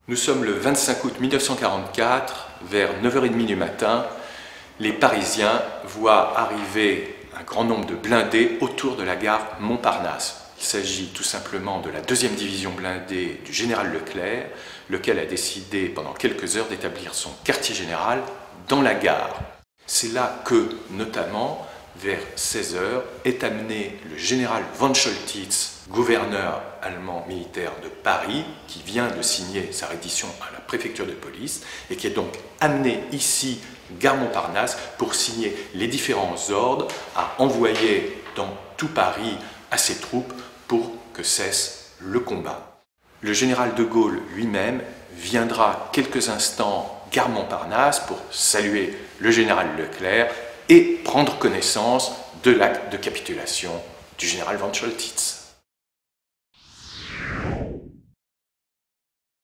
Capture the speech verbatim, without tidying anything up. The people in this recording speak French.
Nous sommes le vingt-cinq août mille neuf cent quarante-quatre, vers neuf heures trente du matin, les Parisiens voient arriver un grand nombre de blindés autour de la gare Montparnasse. Il s'agit tout simplement de la deuxième division blindée du général Leclerc, lequel a décidé pendant quelques heures d'établir son quartier général dans la gare. C'est là que, notamment, vers seize heures, est amené le général von Choltitz, gouverneur allemand militaire de Paris, qui vient de signer sa reddition à la préfecture de police et qui est donc amené ici, gare Montparnasse, pour signer les différents ordres à envoyer dans tout Paris à ses troupes pour que cesse le combat. Le général de Gaulle lui-même viendra quelques instants gare Montparnasse pour saluer le général Leclerc et prendre connaissance de l'acte de capitulation du général von Choltitz.